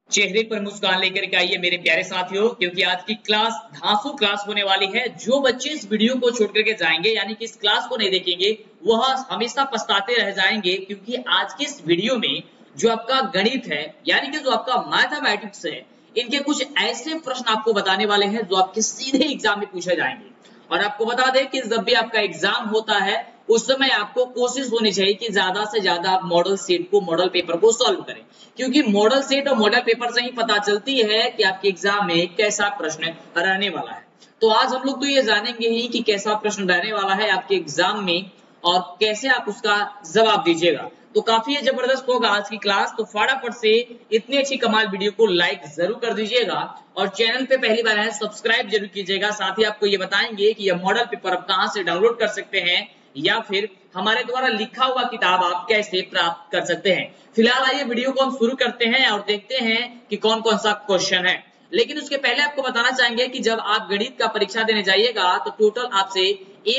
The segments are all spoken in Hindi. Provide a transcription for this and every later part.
चेहरे पर मुस्कान लेकर के आइए मेरे प्यारे साथियों, क्योंकि आज की क्लास धांसू क्लास होने वाली है। जो बच्चे इस वीडियो को छोड़ करके जाएंगे, यानी कि इस क्लास को नहीं देखेंगे, वह हमेशा पछताते रह जाएंगे। क्योंकि आज के इस वीडियो में जो आपका गणित है, यानी कि जो आपका मैथमेटिक्स है, इनके कुछ ऐसे प्रश्न आपको बताने वाले हैं जो आपके सीधे एग्जाम में पूछे जाएंगे। और आपको बता दें कि जब भी आपका एग्जाम होता है उस समय आपको कोशिश होनी चाहिए कि ज्यादा से ज्यादा आप मॉडल सेट को, मॉडल पेपर को सॉल्व करें, क्योंकि मॉडल सेट और मॉडल पेपर से ही पता चलती है कि आपके एग्जाम में कैसा प्रश्न रहने वाला है। तो आज हम लोग तो ये जानेंगे ही कि कैसा प्रश्न रहने वाला है आपके एग्जाम में और कैसे आप उसका जवाब दीजिएगा। तो काफी जबरदस्त होगा आज की क्लास। तो फटाफट से इतनी अच्छी कमाल वीडियो को लाइक जरूर कर दीजिएगा और चैनल पे पहली बार है सब्सक्राइब जरूर कीजिएगा। साथ ही आपको ये बताएंगे कि यह मॉडल पेपर आप कहां से डाउनलोड कर सकते हैं या फिर हमारे द्वारा लिखा हुआ किताब आप कैसे प्राप्त कर सकते हैं। फिलहाल आइए वीडियो को हम शुरू करते हैं और देखते हैं कि कौन कौन सा क्वेश्चन है। लेकिन उसके पहले आपको बताना चाहेंगे कि जब आप गणित का परीक्षा देने जाइएगा तो टोटल आपसे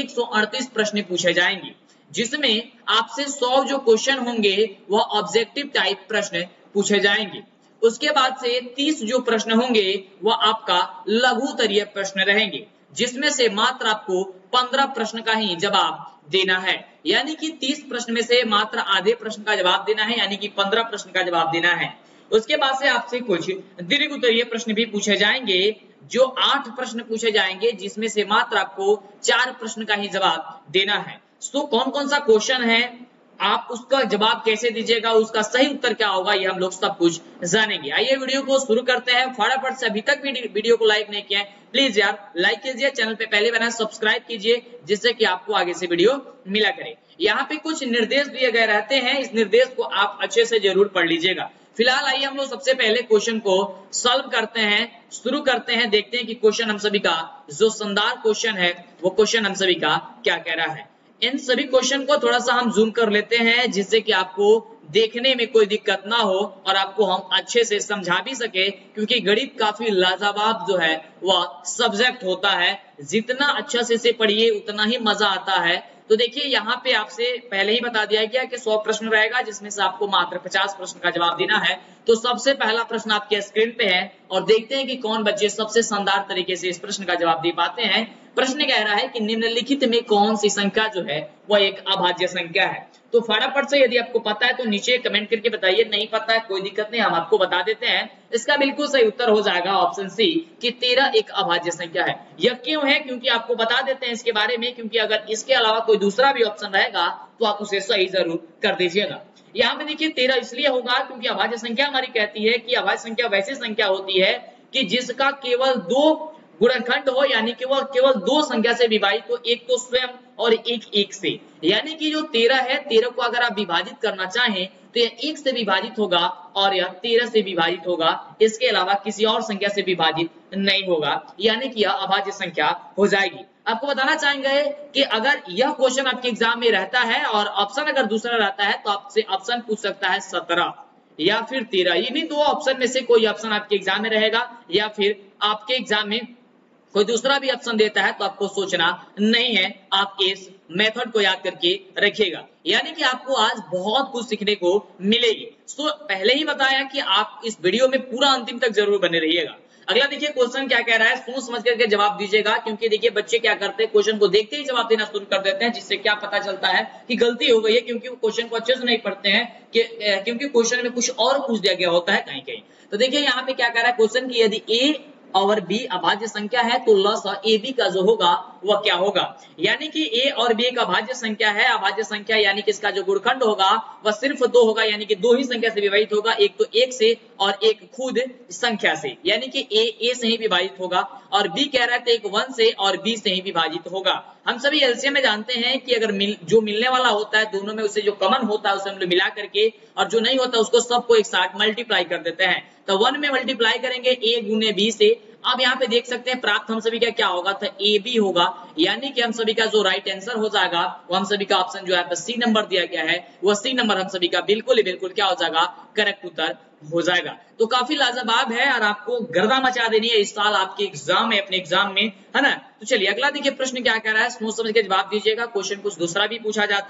138 प्रश्न पूछे जाएंगे, जिसमें आपसे 100 जो क्वेश्चन होंगे वह ऑब्जेक्टिव टाइप प्रश्न पूछे जाएंगे। उसके बाद से 30 जो प्रश्न होंगे वह आपका लघु उत्तरीय प्रश्न रहेंगे, जिसमें से मात्र आपको 15 प्रश्न का ही जवाब देना है। यानी कि 30 प्रश्न में से मात्र आधे प्रश्न का जवाब देना है, यानी कि 15 प्रश्न का जवाब देना है। उसके बाद से आपसे कुछ दीर्घ उत्तरीय प्रश्न भी पूछे जाएंगे, जो 8 प्रश्न पूछे जाएंगे, जिसमें से मात्र आपको 4 प्रश्न का ही जवाब देना है। तो कौन कौन सा क्वेश्चन है, आप उसका जवाब कैसे दीजिएगा, उसका सही उत्तर क्या होगा, ये हम लोग सब कुछ जानेंगे। आइए वीडियो को शुरू करते हैं। फटाफट से अभी तक वीडियो को लाइक नहीं किया है प्लीज यार लाइक कीजिए, चैनल पे पहले बना सब्सक्राइब कीजिए, जिससे कि आपको आगे से वीडियो मिला करे। यहाँ पे कुछ निर्देश दिए गए रहते हैं, इस निर्देश को आप अच्छे से जरूर पढ़ लीजिएगा। फिलहाल आइए हम लोग सबसे पहले क्वेश्चन को सॉल्व करते हैं, शुरू करते हैं, देखते हैं कि क्वेश्चन हम सभी का जो शानदार क्वेश्चन है वो क्वेश्चन हम सभी का क्या कह रहा है। इन सभी क्वेश्चन को थोड़ा सा हम जूम कर लेते हैं, जिससे कि आपको देखने में कोई दिक्कत ना हो और आपको हम अच्छे से समझा भी सके, क्योंकि गणित काफी लाजवाब जो है वह सब्जेक्ट होता है। जितना अच्छा से इसे पढ़िए उतना ही मजा आता है। तो देखिए यहाँ पे आपसे पहले ही बता दिया गया कि 100 प्रश्न रहेगा, जिसमें से आपको मात्र 50 प्रश्न का जवाब देना है। तो सबसे पहला प्रश्न आपके स्क्रीन पे है और देखते हैं कि कौन बच्चे सबसे शानदार तरीके से इस प्रश्न का जवाब दे पाते हैं। प्रश्न कह रहा है कि निम्नलिखित में कौन सी संख्या जो है वह एक अभाज्य संख्या है। तो फटाफट से यदि आपको पता है तो नीचे कमेंट करके बताइए, नहीं पता है कोई दिक्कत नहीं, हम आपको बता देते हैं। इसका बिल्कुल सही उत्तर हो जाएगा ऑप्शन सी कि 13 एक अभाज्य संख्या है। यह क्यों है, क्योंकि आपको बता देते हैं इसके बारे में, क्योंकि अगर इसके अलावा कोई दूसरा भी ऑप्शन रहेगा तो आप उसे सही जरूर कर दीजिएगा। यहाँ पे देखिए 13 इसलिए होगा क्योंकि अभाज्य संख्या हमारी कहती है कि अभाज्य संख्या वैसी संख्या होती है कि जिसका केवल 2 गुणनखंड हो, यानी कि वह केवल 2 संख्या से विभाजित हो, एक तो स्वयं और एक 1 से। यानी कि जो 13 है, 13 को अगर आप विभाजित करना चाहें तो यह 1 से विभाजित होगा और यह 13 से विभाजित होगा, इसके अलावा किसी और संख्या से विभाजित नहीं होगा, यानी कि यह अभाज्य संख्या हो जाएगी। आपको बताना चाहेंगे कि अगर यह क्वेश्चन आपके एग्जाम में रहता है और ऑप्शन अगर दूसरा रहता है तो आपसे ऑप्शन पूछ सकता है 17 या फिर 13। इन्हीं 2 ऑप्शन में से कोई ऑप्शन आपके एग्जाम में रहेगा, या फिर आपके एग्जाम में कोई दूसरा भी ऑप्शन देता है तो आपको सोचना नहीं है, आप इस मेथड को याद करके रखिएगा। यानी कि आपको आज बहुत कुछ सीखने को मिलेगी। तो पहले ही बताया कि आप इस वीडियो में पूरा अंतिम तक जरूर बने रहिएगा। अगला देखिए क्वेश्चन क्या कह रहा है, सोच समझ करके जवाब दीजिएगा, क्योंकि देखिए बच्चे क्या करते हैं, क्वेश्चन को देखते ही जवाब देना शुरू कर देते हैं, जिससे क्या पता चलता है कि गलती हो गई है, क्योंकि वो क्वेश्चन को अच्छे से नहीं पढ़ते हैं, क्योंकि क्वेश्चन में कुछ और पूछ दिया गया होता है कहीं कहीं। तो देखिए यहाँ पे क्या कह रहा है क्वेश्चन की, यदि ए और बी अभाज्य संख्या है तो लसा ए बी का जो होगा वह क्या होगा। यानी कि ए और बी एक अभाज्य संख्या है। अभाज्य संख्या यानी कि इसका जो गुणनखंड होगा वह सिर्फ 2 होगा, यानी कि 2 ही संख्या से विभाजित होगा, एक तो 1 से और एक खुद संख्या से। यानी कि ए से ही विभाजित होगा और बी कह रहा है तो एक 1 से और बी से ही विभाजित होगा। हम सभी एलसीएम में जानते हैं कि अगर जो मिलने वाला होता है दोनों में, उसे जो कॉमन होता है उसे हम लोग मिला करके, और जो नहीं होता उसको सबको एक साथ मल्टीप्लाई कर देते हैं। तो 1 में मल्टीप्लाई करेंगे ए गुने बी से। अब यहाँ पे देख सकते हैं प्राप्त हम सभी का क्या होगा, तो ए बी होगा। यानी कि हम सभी का जो राइट आंसर हो जाएगा वो हम सभी का ऑप्शन जो है सी नंबर दिया गया है, वो सी नंबर हम सभी का बिल्कुल क्या हो जाएगा, करेक्ट उत्तर हो जाएगा। तो काफी लाजवाब है और आपको गर्दा मचा देनी है इस साल आपके एग्जाम में, अपने एग्जाम में, है ना। तो चलिए अगला देखिए प्रश्न क्या कह रहा है, सोच समझ के जवाब दीजिएगा। क्वेश्चन कुछ दूसरा भी पूछा जाता है,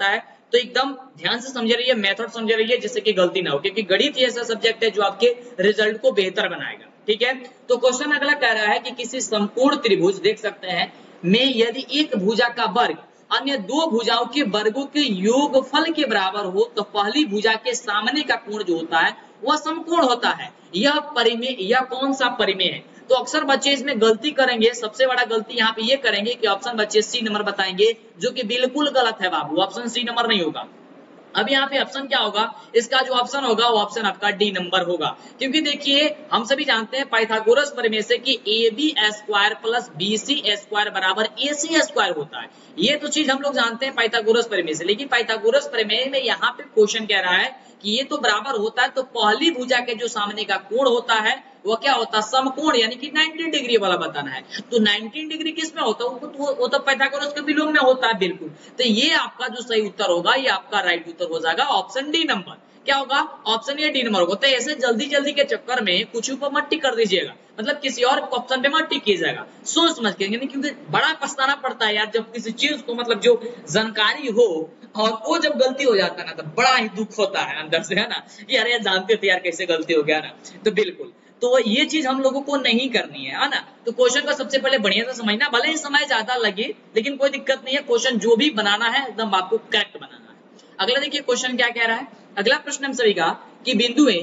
तो एकदम ध्यान से समझ रहिए, मेथड समझ रहिए, जिससे कि गलती ना हो, क्योंकि गणित ही ऐसा सब्जेक्ट है जो आपके रिजल्ट को बेहतर बनाएगा। ठीक है, तो क्वेश्चन अगला कह रहा है कि किसी संपूर्ण त्रिभुज देख सकते हैं में यदि एक भुजा का वर्ग अन्य दो भुजाओं के वर्गों के योगफल के बराबर हो तो पहली भुजा के सामने का कोण जो होता है वह समकोण होता है। यह परिमेय, यह कौन सा परिमेय है? तो अक्सर बच्चे इसमें गलती करेंगे, सबसे बड़ा गलती यहाँ पे ये करेंगे कि ऑप्शन बच्चे सी नंबर बताएंगे, जो कि बिल्कुल गलत है बाबू, ऑप्शन सी नंबर नहीं होगा। अब यहाँ पे ऑप्शन क्या होगा? इसका जो ऑप्शन होगा वो ऑप्शन आपका डी नंबर होगा, क्योंकि देखिए हम सभी जानते हैं पाइथागोरस प्रमेय से कि A B square plus B C square बराबर ए सी स्क्वायर होता है। ये तो चीज हम लोग जानते हैं पाइथागोरस प्रमेय से, लेकिन पाइथागोरस प्रमेय में यहाँ पे क्वेश्चन कह रहा है कि ये तो बराबर होता है, तो पहली भुजा के जो सामने का कोण होता है वो क्या होता है? समकोण, यानी कि 90 डिग्री वाला बताना है। तो 90 डिग्री किस में होता है? वो तो पाइथागोरस के विलोम में होता है, बिल्कुल। तो ये आपका जो सही उत्तर होगा, ये आपका राइट उत्तर हो जाएगा ऑप्शन डी नंबर। क्या होगा? ऑप्शन ए डी नंबर होगा। तो ऐसे जल्दी जल्दी के चक्कर में कुछ ऊपर मत टिक कर दीजिएगा, मतलब किसी और ऑप्शन पे मत टिक कीजिएगा, सोच समझ के, क्योंकि बड़ा पछताना पड़ता है यार जब किसी चीज को, मतलब जो जानकारी हो और वो जब गलती हो जाता है ना, तो बड़ा ही दुख होता है अंदर से, है ना, यार ये जानते थे यार कैसे गलती हो गया ना। तो बिल्कुल, तो ये चीज हम लोगों को नहीं करनी है ना। तो क्वेश्चन को सबसे पहले बढ़िया से समझना, भले ही समय ज्यादा लगे लेकिन कोई दिक्कत नहीं है, क्वेश्चन जो भी बनाना है एकदम आपको करेक्ट बनाना है। अगला देखिए क्वेश्चन क्या कह रहा है। अगला प्रश्न हम सभी का कि बिंदुएं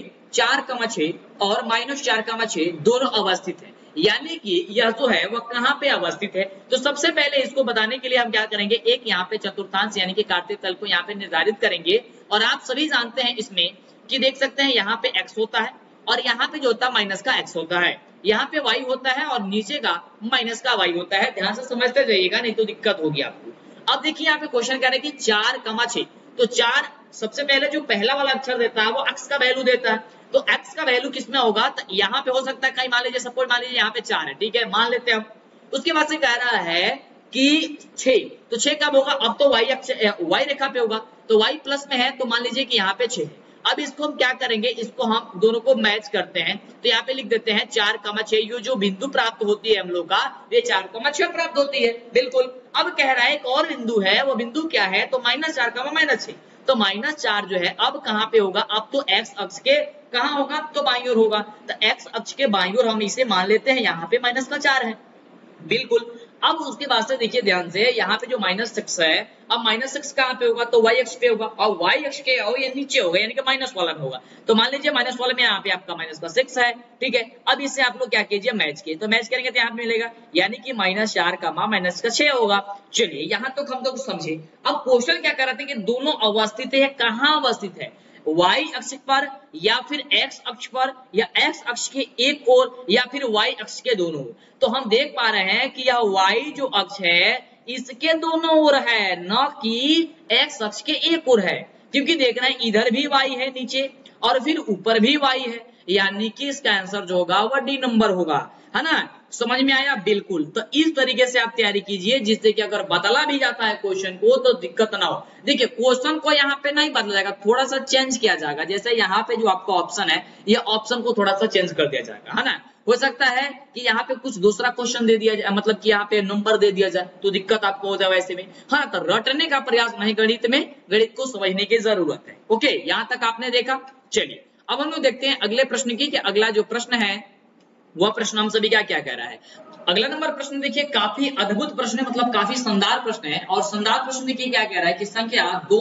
4,6 और -4,6 दोनों अवस्थित है, यानी कि यह जो है वह कहाँ पे अवस्थित है। तो सबसे पहले इसको बताने के लिए हम क्या करेंगे, एक यहाँ पे चतुर्थांश यानी कि काटे तल को यहाँ पे निर्धारित करेंगे। और आप सभी जानते हैं इसमें कि देख सकते हैं यहाँ पे x होता है और यहाँ पे जो होता है माइनस का x होता है, यहाँ पे y होता है और नीचे का माइनस का y होता है। ध्यान से समझते जाइएगा, नहीं तो दिक्कत होगी आपको। अब देखिए यहाँ पे क्वेश्चन कह रहे हैं कि 4,6, तो 4 सबसे पहले जो पहला वाला अक्षर देता है वो x का वैल्यू देता है, तो x का वैल्यू किसमें होगा? तो यहाँ पे हो सकता है कहीं मान लीजिए, सपोज मान लीजिए यहाँ पे 4 है, ठीक है, मान लेते हैं हम। उसके बाद से कह रहा है कि 6, तो 6 कब होगा? अब तो y रेखा पे होगा, तो y प्लस में है, तो मान लीजिए कि यहाँ पे 6 है। अब इसको हम क्या करेंगे, इसको हम दोनों को मैच करते हैं, तो यहाँ पे लिख देते हैं 4,6, ये जो बिंदु प्राप्त होती है हम लोग का, ये 4,6 प्राप्त होती है, बिल्कुल। अब कह रहा है एक और बिंदु है, वो बिंदु क्या है? तो -4,-6, तो -4 जो है अब कहाँ पे होगा? अब तो x अक्ष के कहाँ होगा? तो बाईं ओर होगा, तो x अक्ष के बाईं ओर हम इसे मान लेते हैं, यहाँ पे -4 है, बिल्कुल। अब उसके बाद से देखिए ध्यान से, यहाँ पे जो -6 है, अब -6 कहाँ पे होगा? तो y अक्ष पे होगा, और y अक्ष के और ये नीचे होगा, यानी कि माइनस वाला में होगा। तो मान लीजिए माइनस वाले में यहाँ पे आपका -6 है, ठीक है। अब इससे आप लोग क्या कीजिए, मैच किए, तो मैच करेंगे तो यहाँ पे मिलेगा, यानी कि -4 का -6 होगा। चलिए यहाँ तो हम लोग समझे। अब क्वेश्चन क्या कर रहे थे कि दोनों अवस्थित है, कहाँ अवस्थित है? y अक्ष पर या फिर x अक्ष पर, या x अक्ष के एक ओर या फिर y अक्ष के दोनों ओर। तो हम देख पा रहे हैं कि यह y जो अक्ष है इसके दोनों ओर है, न कि x अक्ष के एक ओर है, क्योंकि देख रहे हैं इधर भी y है नीचे और फिर ऊपर भी y है, यानी कि इसका आंसर जो होगा वह डी नंबर होगा, है ना। समझ में आया? बिल्कुल। तो इस तरीके से आप तैयारी कीजिए, जिससे कि अगर बदला भी जाता है क्वेश्चन को तो दिक्कत ना हो। देखिए क्वेश्चन को यहाँ पे नहीं बदला जाएगा, थोड़ा सा चेंज किया जाएगा। जैसे यहाँ पे जो आपका ऑप्शन है, ये ऑप्शन को थोड़ा सा चेंज कर दिया जाएगा, है ना। हो सकता है कि यहाँ पे कुछ दूसरा क्वेश्चन दे दिया जाए, मतलब कि यहाँ पे नंबर दे दिया जाए, तो दिक्कत आपको हो जाए वैसे में। हाँ, तो रटने का प्रयास नहीं, गणित में गणित को समझने की जरूरत है। ओके, यहाँ तक आपने देखा। चलिए अब हम लोग देखते हैं अगले प्रश्न की, कि अगला जो प्रश्न है वह प्रश्न हम सभी क्या कह रहा है। अगला नंबर प्रश्न देखिए, काफी अद्भुत प्रश्न है, मतलब काफी शानदार प्रश्न है। और शानदार प्रश्न देखिए क्या कह रहा है कि संख्या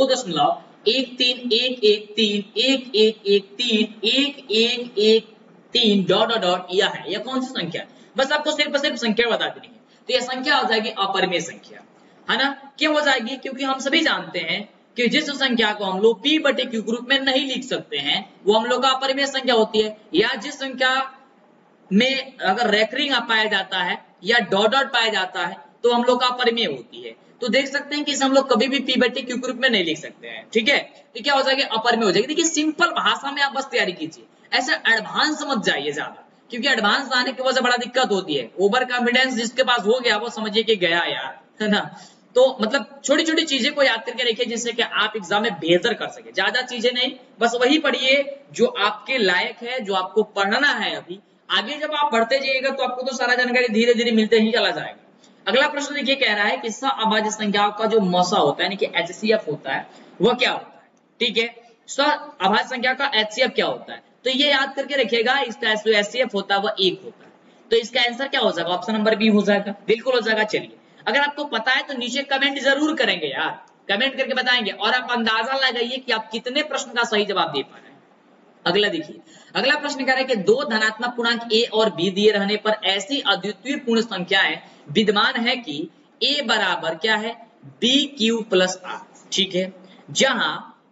2.1311131113 डॉट डॉट डॉट यह है, यह कौन सी संख्या है? बस आपको सिर्फ संख्या बता देनी है। तो यह संख्या हो जाएगी अपरिमेय संख्या, है ना। क्यों हो जाएगी? क्योंकि हम सभी जानते हैं कि जिस संख्या को हम लोग p/q ग्रुप में नहीं लिख सकते हैं वो हम लोग का अपरिमेय संख्या होती है। या जिस संख्या में अगर रेकरिंग पाया जाता है या डॉट डॉट पाया जाता है तो हम लोग का अपरिमेय होती है। तो देख सकते हैं कि इसे हम लोग कभी भी p/q ग्रुप में नहीं लिख सकते हैं, ठीक है। तो क्या हो जाएगा? अपरिमेय हो जाएगी। देखिए सिंपल भाषा में आप बस तैयारी कीजिए, ऐसे एडवांस मत जाइए ज्यादा, क्योंकि एडवांस आने की वजह से बड़ा दिक्कत होती है। ओवर कॉन्फिडेंस जिसके पास हो गया वो समझिए कि गया यार, है ना। तो मतलब छोटी छोटी चीजें को याद करके रखिए, जिससे कि आप एग्जाम में बेहतर कर सके। ज्यादा चीजें नहीं, बस वही पढ़िए जो आपके लायक है, जो आपको पढ़ना है। अभी आगे जब आप बढ़ते जाइएगा तो आपको तो सारा जानकारी धीरे धीरे मिलते ही चला जाएगा। अगला प्रश्न देखिए कह रहा है कि सअभाज्य संख्याओं का जो मौसा होता है यानी कि एचसीएफ होता है वह क्या होता है। ठीक है, सअभाज्य संख्या का एचसीएफ क्या होता है, तो ये याद करके रखिएगा, इसका जो एचसीएफ होता है वह 1 होता है। तो इसका आंसर क्या हो जाएगा, ऑप्शन नंबर बी हो जाएगा, बिल्कुल हो जाएगा। चलिए, अगर आपको पता है तो नीचे कमेंट जरूर करेंगे यार, कमेंट करके बताएंगे, और आप अंदाजा लगाइए कि आप कितने प्रश्न का सही जवाब दे पा रहे हैं। अगला देखिए, अगला प्रश्न कह रहा है कि दो धनात्मक पूर्णांक ए और बी दिए रहने पर ऐसी अद्वितीय पूर्ण संख्याएं विद्यमान है कि ए बराबर क्या है, बी क्यू प्लस आर। ठीक है, जहां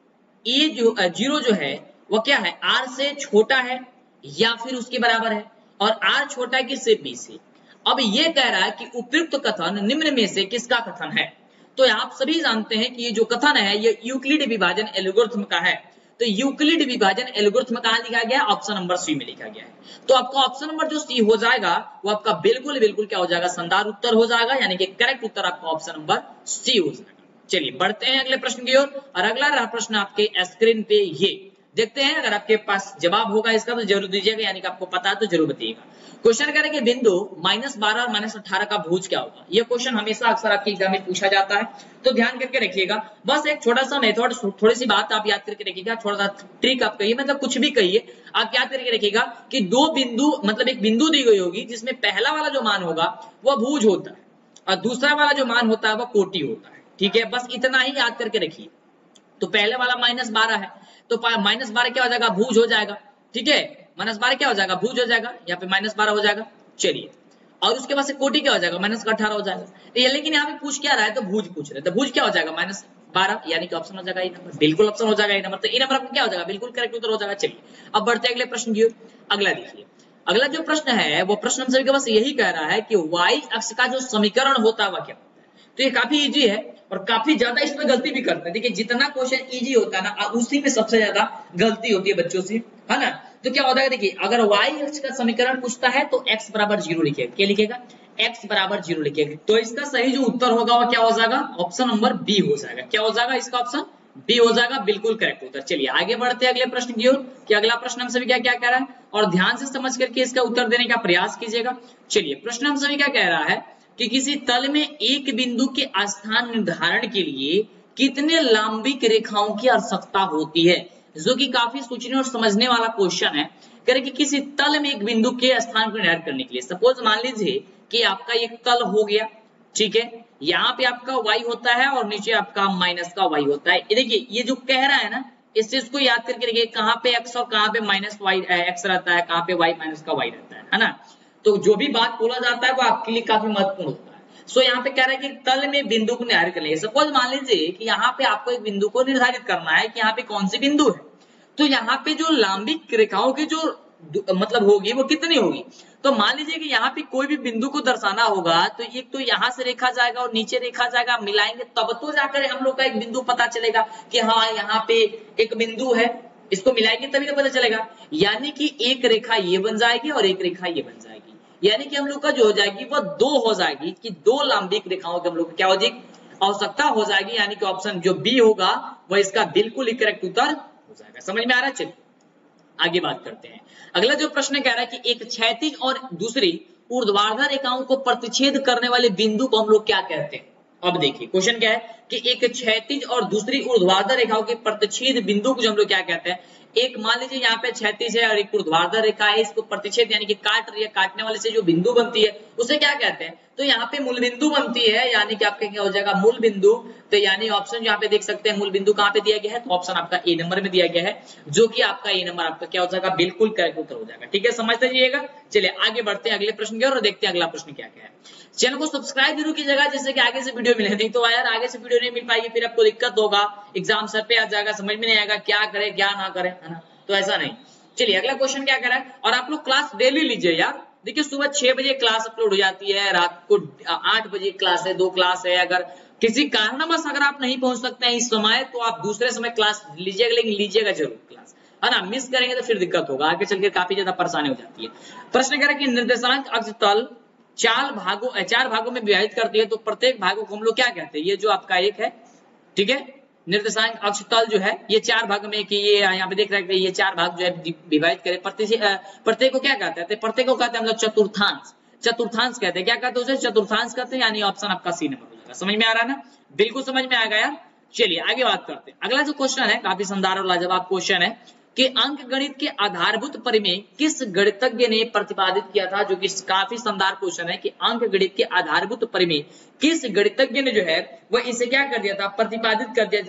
ए जो जीरो जो है वो क्या है, आर से छोटा है या फिर उसके बराबर है, और आर छोटा है किससे, बी से। अब ये कह रहा है कि उपयुक्त कथन निम्न में से किसका कथन है। तो आप सभी जानते हैं कि ये जो कथन है ये यूक्लिड विभाजन एल्गोरिथम का है। तो यूक्लिड विभाजन एल्गोरिथम कहां लिखा गया है, ऑप्शन नंबर सी में लिखा गया है। तो आपका ऑप्शन नंबर जो सी हो जाएगा वो आपका बिल्कुल बिल्कुल क्या हो जाएगा, शानदार उत्तर हो जाएगा, यानी कि करेक्ट उत्तर आपका ऑप्शन नंबर सी हो जाएगा। चलिए बढ़ते हैं अगले प्रश्न की ओर, और अगला रहा प्रश्न आपके स्क्रीन पे, ये देखते हैं, अगर आपके पास जवाब होगा इसका तो जरूर दीजिएगा, यानी कि आपको पता है तो जरूर बताइएगा। क्वेश्चन कह रहे हैं कि बिंदु -12 और -18 का भुज क्या होगा। ये क्वेश्चन हमेशा अक्सर आपके एग्जाम में पूछा जाता है, तो ध्यान करके रखिएगा। बस एक छोटा सा मेथड, थोड़ी सी बात आप याद करके रखिएगा, थोड़ा सा ट्रिक आप कहिए, मतलब कुछ भी कहिए, आप याद करके रखिएगा कि दो बिंदु, मतलब एक बिंदु दी गई होगी जिसमें पहला वाला जो मान होगा वह भुज होता है और दूसरा वाला जो मान होता है वह कोटि होता है। ठीक है, बस इतना ही याद करके रखिए। तो पहले वाला -12 है, तो -12 क्या हो जाएगा, भुज हो जाएगा। ठीक है, -12 क्या हो जाएगा, भुज हो जाएगा, यहाँ पे -12 हो जाएगा। चलिए, और उसके बाद से कोटि क्या हो जाएगा, -18 हो जाएगा। तो ये लेकिन यहाँ पे पूछ क्या रहा है, तो भुज पूछ रहे, तो भुज क्या हो जाएगा, -12, यानी कि ऑप्शन हो जाएगा ए नंबर, बिल्कुल ऑप्शन हो जाएगा ए नंबर। तो ए नंबर आपको क्या हो जाएगा, बिल्कुल करेक्ट उत्तर हो जाएगा। चलिए अब बढ़ते हैं अगले प्रश्न की ओर। अगला देखिए, अगला जो प्रश्न है वो प्रश्न हम सभी के पास यही कह रहा है कि वाई अक्ष का जो समीकरण होता है वह क्या होता है। तो ये काफी इजी है और काफी ज्यादा इसमें गलती भी करते हैं। देखिए जितना क्वेश्चन इजी होता है ना, उसी में सबसे ज्यादा गलती होती है बच्चों से, है ना। तो क्या होता है, देखिए अगर y अक्ष का समीकरण पूछता है तो x बराबर 0 लिखेगा। क्या लिखेगा, x बराबर 0 लिखेगा। तो इसका सही जो उत्तर होगा वो क्या हो जाएगा, ऑप्शन नंबर बी हो जाएगा। क्या हो जाएगा, इसका ऑप्शन बी हो जाएगा, बिल्कुल करेक्ट उत्तर। चलिए आगे बढ़ते हैं अगले प्रश्न की ओर कि अगला प्रश्न हम सभी क्या क्या कह रहा है, और ध्यान से समझ करके इसका उत्तर देने का प्रयास कीजिएगा। चलिए प्रश्न हम सभी क्या कह रहा है कि किसी तल में एक बिंदु के स्थान निर्धारण के लिए कितने लंबिक रेखाओं की आवश्यकता होती है, जो कि काफी सोचने और समझने वाला क्वेश्चन है। कह रहे कि किसी तल में एक बिंदु के स्थान को निर्धारित करने के लिए, सपोज मान लीजिए कि आपका एक तल हो गया, ठीक है, यहाँ पे आपका y होता है और नीचे आपका माइनस का y होता है। ये देखिए ये जो कह रहा है ना, इस चीज को याद करके रखिए, कहाँ पे x और कहाँ पे -x रहता है, कहाँ पे y माइनस का y रहता है ना। तो जो भी बात बोला जाता है वो आपके लिए काफी महत्वपूर्ण होता है। सो यहाँ पे कह रहा है कि तल में बिंदु को निर्धारित कर लेंगे। सपोज मान लीजिए कि यहाँ पे आपको एक बिंदु को निर्धारित करना है कि यहाँ पे कौन सी बिंदु है, तो यहाँ पे जो लंबिक रेखाओं की जो मतलब होगी वो कितनी होगी। तो मान लीजिए कि यहाँ पे कोई भी बिंदु को दर्शाना होगा तो एक तो यहाँ से रेखा जाएगा और नीचे रेखा जाएगा, मिलाएंगे तब तो जाकर हम लोग का एक बिंदु पता चलेगा कि हाँ यहाँ पे एक बिंदु है, इसको मिलाएंगे तभी तो पता चलेगा। यानी कि एक रेखा ये बन जाएगी और एक रेखा ये बन जाएगी, यानी कि हम लोग का जो हो जाएगी वो 2 हो जाएगी, कि 2 लंबिक रेखाओं की हम लोग क्या हो जाएगी, आवश्यकता हो जाएगी। यानी कि ऑप्शन जो बी होगा वह इसका बिल्कुल ही करेक्ट उत्तर हो जाएगा। समझ में आ रहा है। चलिए आगे बात करते हैं। अगला जो प्रश्न कह रहा है कि एक क्षैतिज और दूसरी ऊर्ध्वाधर रेखाओं को प्रतिच्छेद करने वाले बिंदु को हम लोग क्या कहते हैं। अब देखिए क्वेश्चन क्या है कि एक क्षैतिज और दूसरी ऊर्ध्वाधर रेखाओं के प्रतिच्छेद बिंदु को जो हम लोग क्या कहते हैं। एक मान लीजिए यहाँ पे क्षैतिज है और एक ऊर्ध्वाधर रेखा है, इसको प्रतिच्छेद यानी कि काट रही है, काटने वाले से जो बिंदु बनती है उसे क्या कहते हैं। तो यहाँ पे मूल बिंदु बनती है, यानी कि आपका क्या हो जाएगा, मूल बिंदु। तो यानी ऑप्शन यहाँ पे देख सकते हैं मूल बिंदु कहाँ पे दिया गया है, तो ऑप्शन आपका ए नंबर में दिया गया है, जो कि आपका ए नंबर आपका क्या हो जाएगा, बिल्कुल करेक्ट उत्तर हो जाएगा। ठीक है, समझते जाइएगा। चलिए आगे बढ़ते हैं अगले प्रश्न की ओर और देखते हैं अगला प्रश्न क्या क्या है। चैनल को सब्सक्राइब जरूर कीजिएगा जिससे कि आगे से वीडियो मिले, नहीं तो यार आगे से वीडियो नहीं मिल पाएगी, फिर आपको दिक्कत होगा, एग्जाम सर पे आ जाएगा, समझ में नहीं आएगा क्या करे क्या ना करे, है ना। तो ऐसा नहीं। चलिए अगला क्वेश्चन क्या कर रहा है, और आप लोग क्लास डेली लीजिए यार। देखिए सुबह 6 बजे क्लास अपलोड हो जाती है, रात को 8 बजे क्लास है, 2 क्लास है। अगर किसी कारणवश अगर आप नहीं पहुंच सकते हैं इस समय तो आप दूसरे समय क्लास लीजिएगा, लेकिन लीजिएगा जरूर क्लास, है ना। मिस करेंगे तो फिर दिक्कत होगा, आगे चलकर काफी ज्यादा परेशानी हो जाती है। प्रश्न कह रहा है कि निर्देशांक अक्ष तल 4 भागों में विभाजित करती है, तो प्रत्येक भागों को हम लोग क्या कहते हैं। ये जो आपका एक है, ठीक है, निर्देशांक अक्ष तल जो है ये 4 भाग में, कि ये यहाँ पे देख रहे हैं ये 4 भाग जो है विभाजित करे, प्रत्येक को क्या कहते हैं, प्रत्येक को कहते हैं हम लोग चतुर्थांश। चतुर्थांश कहते हैं। क्या कहते हैं उसे? चतुर्थांश कहते हैं, यानी ऑप्शन आपका सी नंबर हो जाएगा। समझ में आ रहा है ना? बिल्कुल समझ में आ गया। चलिए आगे बात करते हैं। अगला जो क्वेश्चन है काफी शानदार और लाजवाब क्वेश्चन है कि अंक गणित के आधारभूत परिमेय किस गणितज्ञ ने प्रतिपादित किया था, जो कि काफी शानदार क्वेश्चन है कि अंक गणित के आधारभूत परिमेय किस गणितज्ञ ने जो है वह इसे क्या कर दिया था, प्रतिपादित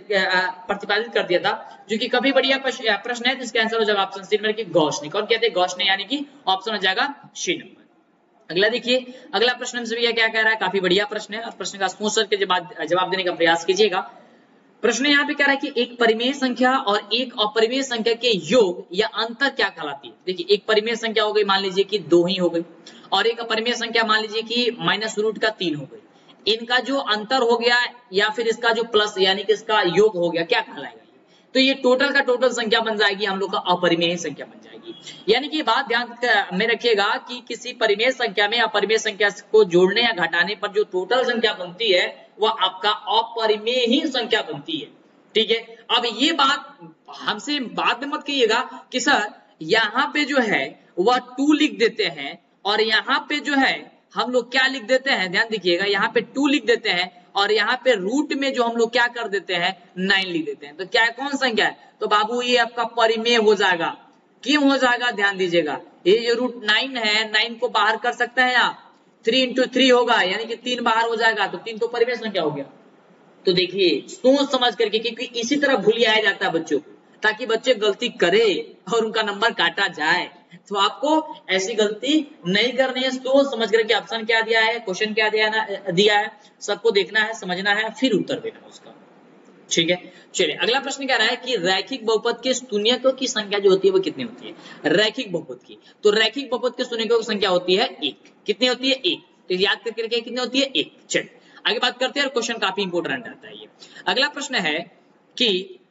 कर दिया था, जो कि काफी बढ़िया प्रश्न है। तो इसका आंसर हो जाएगा ऑप्शन सी नंबर की गॉस ने। कौन कहते हैं? गॉस ने, यानी कि ऑप्शन हो जाएगा सी नंबर। अगला देखिए, अगला प्रश्न हमसे भैया क्या कह रहा है, काफी बढ़िया प्रश्न है और प्रश्न का स्मूथ के जवाब देने का प्रयास कीजिएगा। प्रश्न यहाँ पे कह रहा है कि एक परिमेय संख्या और एक अपरिमेय संख्या के योग या अंतर क्या कहलाती है। देखिए, एक परिमेय संख्या हो गई मान लीजिए कि 2 ही हो गई, और एक अपरिमेय संख्या मान लीजिए कि -√3 हो गई। इनका जो अंतर हो गया या फिर इसका जो प्लस यानी कि इसका योग हो गया, क्या कहलाएगा? तो ये टोटल का टोटल संख्या बन जाएगी हम लोग का अपरिमेय संख्या बन जाएगी। यानी कि बात ध्यान में रखिएगा कि किसी परिमेय संख्या में अपरिमेय संख्या को जोड़ने या घटाने पर जो टोटल संख्या बनती है वह आपका अपरिमेय ही संख्या बनती है। ठीक है, अब ये बात हमसे बाद में मत कहिएगा कि सर यहाँ पे जो है वह 2 लिख देते हैं और यहाँ पे जो है हम लोग क्या लिख देते हैं, ध्यान दीजिएगा, यहाँ पे 2 लिख देते हैं और यहाँ पे रूट में जो हम लोग क्या कर देते हैं 9 लिख देते हैं। तो क्या कौन संख्या है? तो बाबू ये आपका परिमेय हो जाएगा। क्यों हो जाएगा? ध्यान दीजिएगा, ये जो √9 है, 9 को बाहर कर सकते हैं आप, 3 × 3 होगा, यानी कि 3 बाहर हो जाएगा, तो 3 तो परिमेय संख्या हो गया। तो देखिए सोच समझ करके, क्योंकि इसी तरह भूलियाया जाता है बच्चों को, ताकि बच्चे गलती करे और उनका नंबर काटा जाए। तो आपको ऐसी गलती नहीं करनी है। सोच समझ करके ऑप्शन क्या दिया है, क्वेश्चन क्या दिया है, सबको देखना है, समझना है, फिर उत्तर देना उसका। ठीक है, चलिए अगला प्रश्न कह रहा है कि रैखिक बहुपद के स्तुन्यकों की संख्या जो होती है वो कितनी होती है? रैखिक बहुपद की, तो रैखिक बहुपद के स्तुन्यकों की संख्या होती है 1। कितनी होती है? 1। तो याद करके रखिए कितनी होती है? 1। चलिए आगे बात करते हैं और क्वेश्चन काफी इंपोर्टेंट रहता है ये। अगला प्रश्न है कि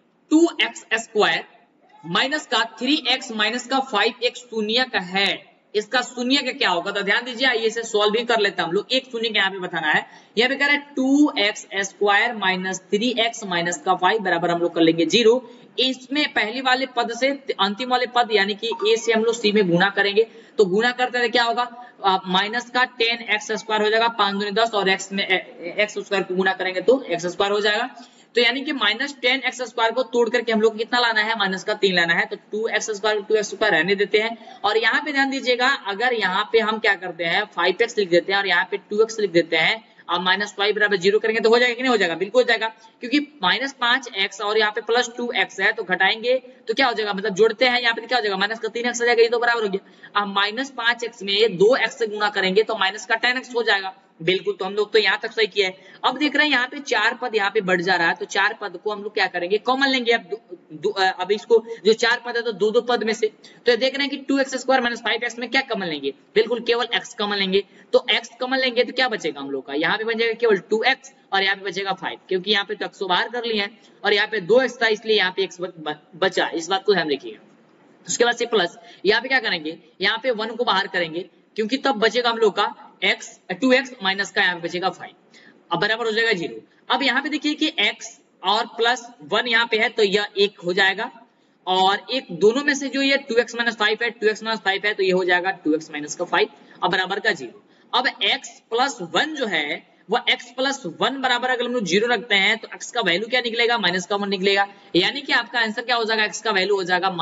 2x² माइनस का 3x माइनस का 5x शून्यक है, इसका शून्यक क्या होगा? तो ध्यान दीजिए, आइए इसे सॉल्व भी कर लेते हैं हम लोग। एक शून्यक यहाँ पे बताना है। यहाँ पे कह रहा है 2x² माइनस 3x माइनस का 5 बराबर हम लोग कर लेंगे 0। इसमें पहली वाले पद से अंतिम वाले पद यानी कि a से हम लोग c में गुणा करेंगे। तो गुणा करते हैं क्या होगा? माइनस का 10x² हो जाएगा, 5 दूनी 10, और x में x² को गुणा करेंगे तो x² हो जाएगा। तो यानी कि -10x² को तोड़ करके हम लोग कितना लाना है? -3 लाना है। तो 2x² रहने देते हैं। और यहाँ पे ध्यान दीजिएगा, अगर यहाँ पे हम क्या करते हैं 5x लिख देते हैं और यहाँ पे 2x लिख देते हैं और -5 बराबर 0 करेंगे तो हो जाएगा कि नहीं हो जाएगा? बिल्कुल हो जाएगा, क्योंकि -5x और यहाँ पे +2x है, तो घटाएंगे तो क्या हो जाएगा, मतलब जोड़ते हैं यहाँ पे क्या हो जाएगा, -3x हो जाएगा, ये तो बराबर हो गया। अब -5x में 2x से गुणा करेंगे तो -10x हो जाएगा। बिल्कुल, तो हम लोग तो यहाँ तक सही किया है। अब देख रहे हैं यहाँ पे 4 पद यहाँ पे बढ़ जा रहा है, तो 4 पद को हम लोग क्या करेंगे, कॉमन लेंगे। अब इसको जो 4 पद है तो 2 पद में से, तो देख रहे हैं कि 2x² माइनस 5x में क्या कॉमन लेंगे, बिल्कुल केवल x कॉमन लेंगे। तो x कॉमन लेंगे तो क्या बचेगा हम लोग का, यहाँ पे बन जाएगा केवल 2x और यहाँ पे बचेगा 5, क्योंकि यहाँ पे तो x को बाहर कर लिया है और यहाँ पे 2x था, इसलिए यहाँ पे x बचा। इस बात को ध्यान रखिएगा। उसके बाद से प्लस यहाँ पे क्या करेंगे, यहाँ पे 1 को बाहर करेंगे, क्योंकि तब बचेगा हम लोग का 2x माइनस का यहाँ पे बचेगा 5, अब बराबर हो जाएगा 0। अब यहाँ पे देखिए कि x और +1 यहाँ पे है तो यह 1 हो जाएगा, और एक दोनों में से जो ये 2x माइनस 5 है, 2x माइनस 5 है, तो ये हो जाएगा 2x माइनस का 5 और बराबर का 0। अब x +1 जो है वह x +1 बराबर अगर हम लोग 0 रखते हैं तो x का वैल्यू क्या निकलेगा, -1 निकलेगा। यानी कि आपका आंसर क्या हो जाएगा, x का वैल्यू हो जाएगा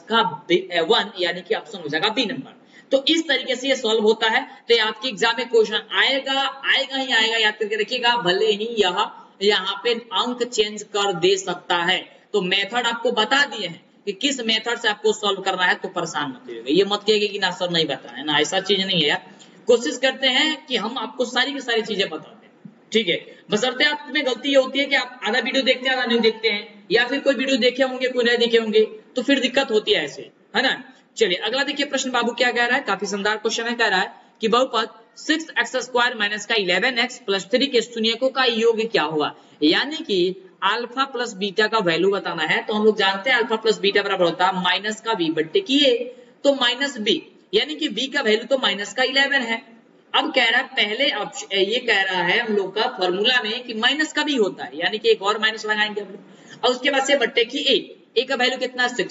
-1, यानी कि ऑप्शन हो जाएगा बी नंबर। तो इस तरीके से ये सॉल्व होता है। तो आपके एग्जाम में क्वेश्चन आएगा ही आएगा, याद करके रखिएगा, भले ही यहाँ पे अंक चेंज कर दे सकता है। तो मेथड आपको बता दिए हैं कि किस मेथड से आपको सॉल्व करना है, तो परेशान मत होइएगा, ये मत कहिएगा कि ना सर नहीं बताया ना, ऐसा चीज नहीं है यार। कोशिश करते हैं कि हम आपको सारी की सारी चीजें बताते हैं, ठीक है। बशर्ते आप में गलती ये होती है कि आप आधा वीडियो देखते हैं आधा नहीं देखते हैं, या फिर कोई वीडियो देखे होंगे कोई नहीं देखे होंगे, तो फिर दिक्कत होती है ऐसे, है ना। चलिए अगला देखिए प्रश्न बाबू क्या कह रहा है, काफी शानदार क्वेश्चन है। कह रहा है कि बहुपद 6x² माइनस का 11x + 3 के शून्यकों का योग क्या हुआ। यानी कि अल्फा प्लस बीटा का वैल्यू बताना है। तो हम लोग जानते हैं अल्फा प्लस बीटा बराबर होता है माइनस का b बट्टे की a, तो -b, यानी कि b का वैल्यू तो -11 है। अब कह रहा है पहले ये कह रहा है हम लोग का फॉर्मूला में कि माइनस का भी होता है, यानी कि एक और माइनस लगाएंगे हम लोग, और उसके बाद से बट्टे की a का वैल्यू कितना 6 है,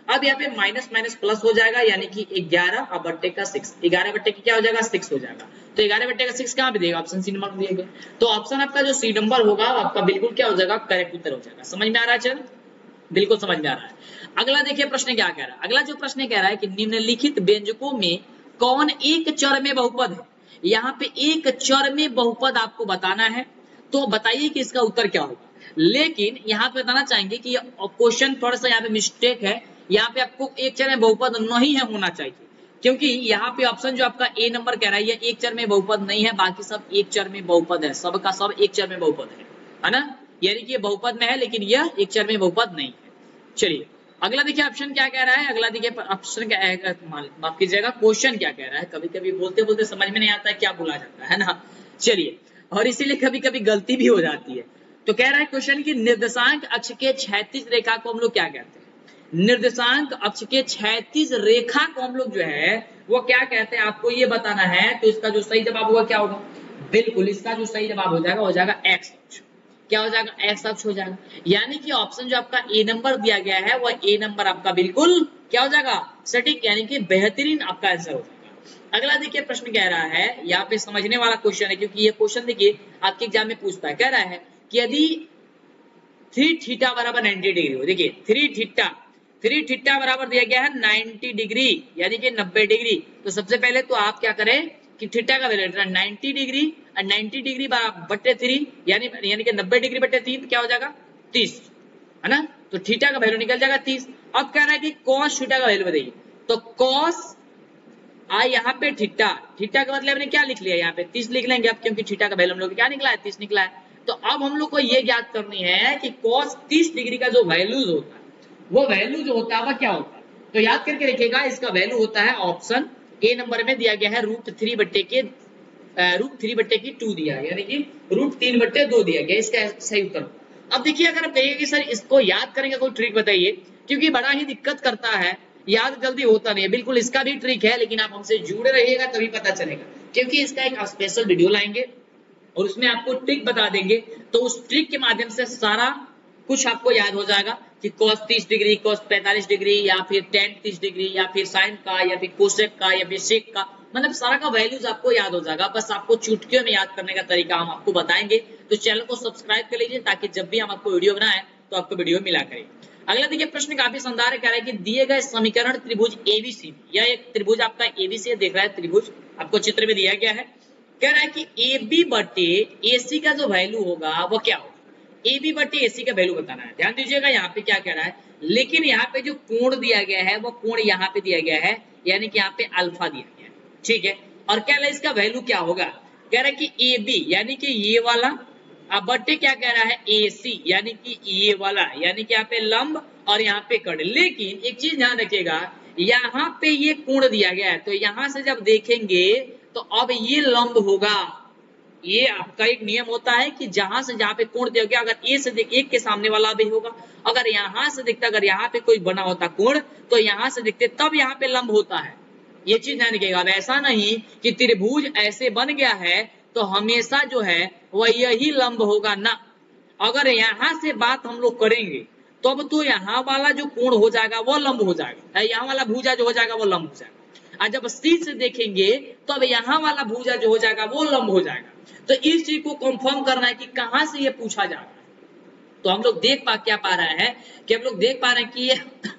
अब यहाँ पे माइनस माइनस प्लस हो जाएगा, यानी कि 11 और बट्टे का 6, 11 बट्टे की क्या हो जाएगा 6 हो जाएगा। तो 11 बट्टे का 6 कहाँ पे देगा, ऑप्शन सी नंबर में दिया गया। तो ऑप्शन आपका जो सी नंबर होगा आपका बिल्कुल क्या हो जाएगा, करेक्ट उत्तर हो जाएगा। समझ में आ रहा है, चल बिल्कुल समझ में आ रहा है। अगला देखिए प्रश्न क्या कह रहा है, अगला जो प्रश्न कह रहा है कि निम्नलिखित व्यंजकों में कौन एक चर में बहुपद है। यहाँ पे एक चर में बहुपद आपको बताना है, तो बताइए कि इसका उत्तर क्या होगा। लेकिन यहाँ पे बताना चाहेंगे कि क्वेश्चन थोड़ा सा यहाँ पे मिस्टेक है, यहाँ पे आपको एक चर में बहुपद नहीं है होना चाहिए, क्योंकि यहाँ पे ऑप्शन जो आपका ए नंबर कह रहा है ये एक चर में बहुपद नहीं है, बाकी सब एक चर में बहुपद है, सबका सब एक चर में बहुपद है ना, यानी कि ये बहुपद में है लेकिन यह एक चर में बहुपद नहीं है। चलिए अगला देखिए ऑप्शन क्या कह रहा है, अगला देखिए ऑप्शन क्या है, माफ कीजिएगा क्वेश्चन क्या कह रहा है, कभी कभी बोलते बोलते समझ में नहीं आता है क्या बोला जाता है ना। चलिए और इसीलिए कभी कभी गलती भी हो जाती है। तो कह रहा है क्वेश्चन की निर्देशांक अक्ष के क्षैतिज रेखा को हम लोग क्या कहते हैं, निर्देशांक अक्ष के क्षैतिज रेखा को हम लोग जो है वो क्या कहते हैं, आपको ये बताना है। तो इसका जो सही जवाब होगा क्या होगा, बिल्कुल इसका जो सही जवाब हो जाएगा एक्स अक्ष। क्या हो जाएगा, एक्स अक्ष हो जाएगा, यानी कि ऑप्शन जो आपका ए नंबर दिया गया है वह ए नंबर आपका बिल्कुल क्या हो जाएगा, सटीक, यानी कि बेहतरीन आपका आंसर हो जाएगा। अगला देखिए प्रश्न कह रहा है, यहाँ पे समझने वाला क्वेश्चन है, क्योंकि ये क्वेश्चन देखिए आपके एग्जाम में पूछता है। कह रहा है कि यदि 3 थीटा बराबर 90 डिग्री हो, देखिए 3 थीटा बराबर दिया गया है 90 डिग्री यानी कि 90 डिग्री। तो सबसे पहले तो आप क्या करें कि थीटा का वैल्यू 90 डिग्री और 90 डिग्री बट्टे 3 यानी कि 90 डिग्री बट्टे 3 क्या हो जाएगा 30, है ना। तो थीटा का वैल्यू निकल जाएगा 30। अब कह रहा है कि कॉस थीटा का वैल्यू बताइए, तो कॉस यहाँ पे थीटा का मतलब हमने क्या लिख लिया, यहाँ पे 30 लिख लेंगे अब, क्योंकि थीटा का वैल्यू हम लोग क्या निकला है 30 निकला है। तो अब हम लोग को ये ज्ञात करनी है कि कॉस 30 डिग्री का जो वैल्यूज होता है वो वैल्यू जो होता है वह क्या होता है। तो याद करके रखिएगा, इसका वैल्यू होता है ऑप्शन ए नंबर में दिया गया है √3 बट्टे की 2 दिया है, यानी कि √3/2 दिया गया, इसका सही उत्तर। अब देखिए अगर आप कहिए कि सर इसको याद करेंगे कोई ट्रिक बताइए, क्योंकि बड़ा ही दिक्कत करता है, याद जल्दी होता नहीं है। बिल्कुल इसका भी ट्रिक है, लेकिन आप हमसे जुड़े रहिएगा तभी पता चलेगा, क्योंकि इसका एक स्पेशल वीडियो लाएंगे और उसमें आपको ट्रिक बता देंगे। तो उस ट्रिक के माध्यम से सारा कुछ आपको याद हो जाएगा कि cos 30 डिग्री, cos 45 डिग्री, या फिर tan 30 डिग्री, या फिर साइन का, या फिर कोसेक का, या फिर सेक का, मतलब सारा का वैल्यूज आपको याद हो जाएगा। बस आपको चुटकियों में याद करने का तरीका हम आपको बताएंगे। तो चैनल को सब्सक्राइब कर लीजिए ताकि जब भी हम आपको वीडियो बनाए तो आपको वीडियो मिला करें। अगला देखिए प्रश्न काफी शानदार है, कह रहा है कि दिए गए समीकरण त्रिभुज एबीसी, यह एक त्रिभुज आपका एबीसी देख रहा है, त्रिभुज आपको चित्र में दिया गया है। कह रहा है कि AB बटे AC का जो वैल्यू होगा वो क्या होगा, AB बटे AC का वैल्यू बताना है। ध्यान दीजिएगा यहाँ पे क्या कह रहा है, लेकिन यहाँ पे जो कोण दिया गया है वो कोण यहाँ पे दिया गया है, यानी कि यहाँ पे अल्फा दिया गया है, ठीक है। और कह रहा है इसका वैल्यू क्या होगा, कह रहा है कि AB यानी कि ये वाला, अब बट्टे क्या कह रहा है AC यानी कि ये वाला, यानी कि यहाँ पे लंब और यहाँ पे कड़। लेकिन एक चीज ध्यान रखिएगा, यहाँ पे ये कोण दिया गया है, तो यहाँ से जब देखेंगे तो अब ये लंब होगा। ये आपका एक नियम होता है कि जहां से जहां पे कोण दिया गया, अगर ए से एक के सामने वाला भी होगा, अगर यहाँ से दिखता, अगर यहाँ पे कोई बना होता कोण तो यहाँ से दिखते तब यहाँ पे लंब होता है। ये चीज ध्यान रखिएगा। अब ऐसा नहीं कि त्रिभुज ऐसे बन गया है तो हमेशा जो है वह यही लंब होगा ना। अगर यहाँ से बात हम लोग करेंगे तब तो यहाँ वाला जो कोण हो जाएगा वो लंब हो जाएगा, यहाँ वाला भुजा जो हो जाएगा वो लंब हो जाएगा। और जब सी से देखेंगे तो अब यहाँ वाला भुजा जो हो जाएगा वो लंब हो जाएगा। तो इस चीज को कंफर्म करना है कि कहां से ये पूछा जा रहा है। तो हम लोग देख पा रहे हैं कि हम लोग देख पा रहे हैं कि ये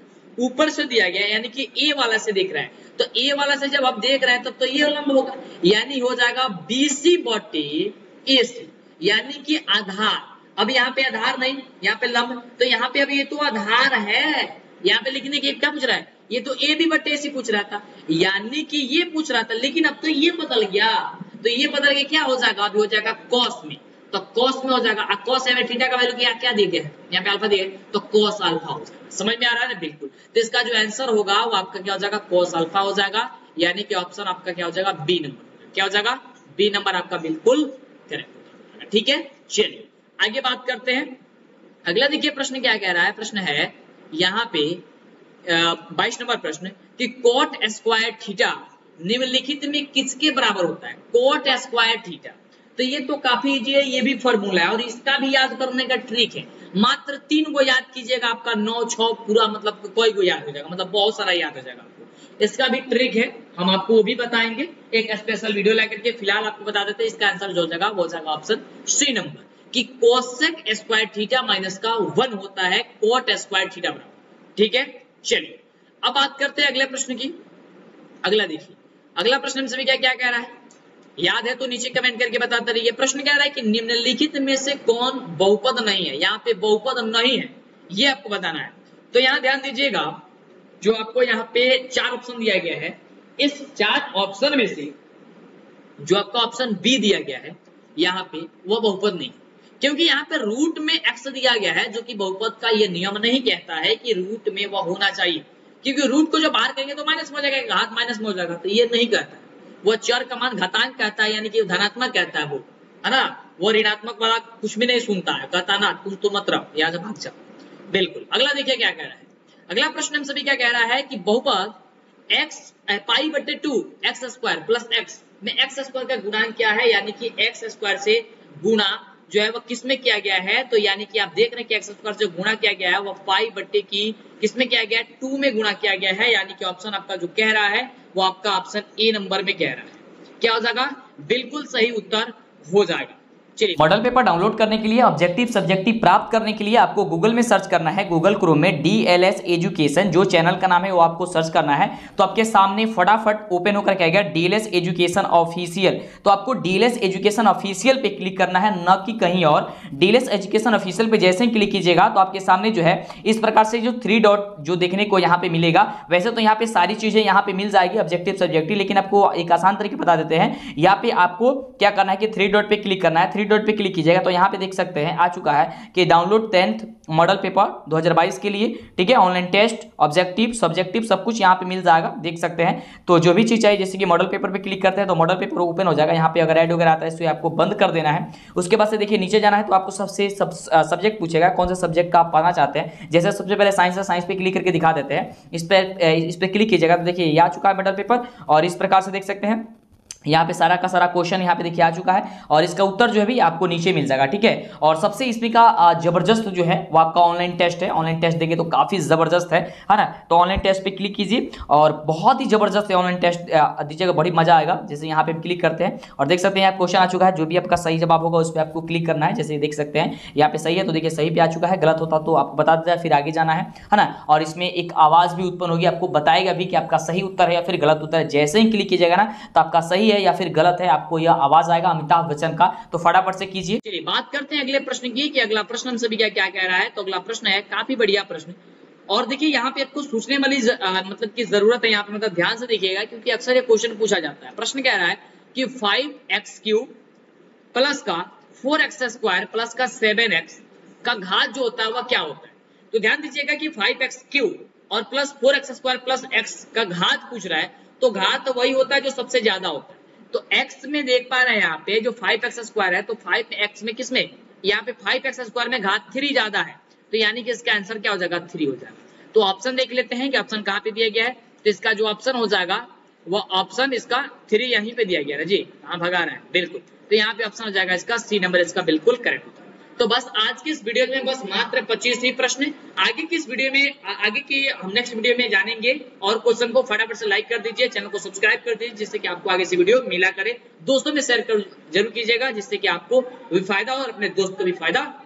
ऊपर से दिया गया है, यानी कि ए वाला से देख रहे हैं। तो ए वाला से जब आप देख रहे हैं तब तो ये लंब होगा, यानी हो जाएगा BC बटे AC, यानी कि आधार। अब यहाँ पे आधार नहीं, यहाँ पे लंब, तो यहाँ पे अब ये तो आधार है, यहाँ पे लिखने की क्या पूछ रहा है, ये तो AB बटे AC पूछ रहा था, यानी कि ये पूछ रहा था, लेकिन अब तो ये बदल गया। तो ये बदल के क्या हो जाएगा, अभी हो जाएगा कॉस में, तो कॉस में हो जाएगा। कॉस है थीटा का वैल्यू क्या दिया गया है, यहाँ पे अल्फा दिया है, तो कॉस अल्फा हो जाएगा। समझ में आ रहा है ना, बिल्कुल। तो इसका जो आंसर होगा वो आपका क्या हो जाएगा, कॉस अल्फा हो जाएगा, यानी कि ऑप्शन आपका क्या हो जाएगा, बी नंबर। क्या हो जाएगा, बी नंबर आपका बिल्कुल करेक्ट हो जाएगा। ठीक है, चलिए आगे बात करते हैं। अगला देखिए प्रश्न क्या कह रहा है, प्रश्न है यहाँ पे 22 नंबर प्रश्न कि कॉट स्क्वायर थीटा निम्नलिखित में किसके बराबर होता है। कॉट स्क्वायर थीटा, तो ये तो काफी इजी है, ये भी फॉर्मूला है और इसका भी याद करने का ट्रिक है। मात्र 3 को याद कीजिएगा, आपका 9 6 पूरा मतलब कोई को याद हो जाएगा, मतलब बहुत सारा याद हो जाएगा आपको। इसका भी ट्रिक है, हम आपको वो भी बताएंगे एक स्पेशल वीडियो लेकर के। फिलहाल आपको बता देते हैं इसका आंसर जो हो जाएगा वो हो जाएगा ऑप्शन सी नंबर, कि कोसेक स्क्वायर थीटा माइनस का 1 होता है कोट स्क्वायर थीटा बराबर। ठीक है, चलिए अब बात करते हैं अगले प्रश्न की। अगला देखिए, अगला प्रश्न हम सभी क्या क्या कह रहा है, याद है तो नीचे कमेंट करके बताते रहिए। प्रश्न कह रहा है कि निम्नलिखित में से कौन बहुपद नहीं है, यहाँ पे बहुपद नहीं है ये आपको बताना है। तो यहाँ ध्यान दीजिएगा, जो आपको यहाँ पे 4 ऑप्शन दिया गया है, इस 4 ऑप्शन में से जो आपका ऑप्शन बी दिया गया है यहाँ पे वो बहुपद नहीं, क्योंकि यहाँ पे रूट में एक्स दिया गया है, जो कि बहुपद का ये नियम नहीं कहता है कि रूट में वो होना चाहिए, क्योंकि रूट को जो बाहर करेंगे तो माइनस में हो जाएगा, घात माइनस में हो जाएगा, तो ये नहीं कहता है। वो चर का मान घातांक कहता है, यानी कि धनात्मक कहता है वो, है ना, वो ऋणात्मक वाला कुछ भी नहीं सुनता है, कहता ना कुछ तो मतलब यहाँ से भाग जाओ। बिल्कुल, अगला देखिए क्या कह रहा है। अगला प्रश्न हम सभी क्या कह रहा है कि बहुपद x पाई बटे 2 एक्स स्क्वायर प्लस एक्स में एक्स स्क्वायर का गुणांक क्या है, यानी कि एक्स स्क्वायर से गुणा जो है वो किस में किया गया है, तो यानी कि आप देख रहे हैं कि एक्स स्क्वायर से गुणा किया गया है वो पाई बट्टे की किस में किया गया है, 2 में गुणा किया गया है, यानी कि ऑप्शन आपका जो कह रहा है वो आपका ऑप्शन ए नंबर में कह रहा है। क्या हो जाएगा, बिल्कुल सही उत्तर हो जाएगा। मॉडल पेपर डाउनलोड करने के लिए, ऑब्जेक्टिव सब्जेक्टिव प्राप्त करने के लिए आपको गूगल में सर्च करना है, गूगल क्रोम में DLS एजुकेशन, जो चैनल का नाम है वो आपको सर्च करना है। तो आपके सामने फटाफट ओपन होकर क्या आएगा, DLS एजुकेशन ऑफिशियल। तो आपको DLS एजुकेशन ऑफिशियल पे क्लिक करना है, न कि कहीं और। DLS एजुकेशन ऑफिशियल पे जैसे ही क्लिक कीजिएगा तो आपके सामने जो है इस प्रकार से जो 3 डॉट जो देखने को यहाँ पे मिलेगा। वैसे तो यहाँ पे सारी चीजें यहाँ पे मिल जाएगी ऑब्जेक्टिव सब्जेक्टिव, लेकिन आपको एक आसान तरीके बता देते हैं। यहाँ पे आपको क्या करना है कि 3 डॉट पे क्लिक करना है, 3 डॉट पे क्लिक कीजिएगा तो यहाँ पे देख सकते हैं आ चुका है कि डाउनलोड 10th मॉडल पेपर 2022 के लिए। ठीक है, ऑनलाइन टेस्ट, ऑब्जेक्टिव, सब्जेक्टिव सब कुछ यहाँ पे मिल जाएगा, देख सकते हैं। तो जो भी चीज चाहिए, जैसे कि मॉडल पेपर पे क्लिक करते हैं तो मॉडल पेपर ओपन हो जाएगा। यहाँ पे अगर ऐड वगैरह आता है तो आपको बंद कर देना है। उसके बाद से देखिए नीचे जाना है तो आपको सबसे सब्जेक्ट पूछेगा कौन सा सब्जेक्ट का आप पढ़ना चाहते हैं। जैसे सबसे पहले साइंस है, साइंस पे क्लिक करके दिखा देते हैं। इस पे क्लिक कीजिएगा तो देखिए ये आ चुका है मॉडल पेपर, और इस प्रकार से देख सकते हैं यहाँ पे सारा का सारा क्वेश्चन यहाँ पे देखिए आ चुका है, और इसका उत्तर जो है भी आपको नीचे मिल जाएगा। ठीक है, और सबसे इसमें का जबरदस्त जो है वो आपका ऑनलाइन टेस्ट है। ऑनलाइन टेस्ट देंगे तो काफी जबरदस्त है ना। तो ऑनलाइन टेस्ट पे क्लिक कीजिए और बहुत ही जबरदस्त है ऑनलाइन टेस्ट दीजिएगा, बड़ी मजा आएगा। जैसे यहाँ पे क्लिक करते हैं और देख सकते हैं यहाँ क्वेश्चन आ चुका है, जो भी आपका सही जवाब होगा उस पर आपको क्लिक करना है। जैसे देख सकते हैं यहाँ पे सही है तो देखिए सही पे आ चुका है, गलत होता तो आपको बता देता है, फिर आगे जाना है ना। और इसमें एक आवाज भी उत्पन्न होगी, आपको बताएगा भी कि आपका सही उत्तर है या फिर गलत उत्तर है। जैसे ही क्लिक कीजिएगा ना तो आपका सही है या फिर गलत है, आपको यह आवाज आएगा अमिताभ बच्चन का, तो फटाफट से कीजिए। चलिए बात करते हैं अगले प्रश्न की, कि अगला प्रश्न हम सभी क्या क्या कह रहा है। तो अगला प्रश्न है काफी बढ़िया प्रश्न, और देखिए यहाँ पे आपको सोचने वाली मतलब की जरूरत है यहाँ पे, मतलब ध्यान से देखिएगा क्योंकि अक्सर ये क्वेश्चन पूछा जाता है। प्रश्न कह रहा है कि 5x³ प्लस का 4x स्क्वायर प्लस का 7x का घात जो होता है वह क्या होता है। तो ध्यान दीजिएगा कि 5x³ और plus 4x square plus x का घात पूछ रहा है, तो घात वही होता है जो सबसे ज्यादा होता है। तो x में देख पा रहे हैं यहाँ पे जो 5x स्क्वायर है, तो 5x में किसमें, यहाँ पे 5x स्क्वायर में घात 3 ज्यादा है, तो यानी कि इसका आंसर क्या हो जाएगा, 3 हो जाएगा। तो ऑप्शन देख लेते हैं कि ऑप्शन कहाँ पे दिया गया है। तो इसका जो ऑप्शन हो जाएगा वो ऑप्शन इसका 3 यहीं पे दिया गया है जी, कहाँ भगा रहे हैं, बिल्कुल। तो यहाँ पे ऑप्शन हो जाएगा इसका सी नंबर, इसका बिल्कुल करेक्ट होता है। तो बस आज की इस वीडियो में बस मात्र 25 ही प्रश्न। आगे की इस वीडियो में आगे की हम नेक्स्ट वीडियो में जानेंगे, और क्वेश्चन को फटाफट से लाइक कर दीजिए, चैनल को सब्सक्राइब कर दीजिए, जिससे कि आपको आगे से वीडियो मिला करे। दोस्तों में शेयर जरूर कीजिएगा, जिससे कि आपको भी फायदा हो और अपने दोस्त को भी फायदा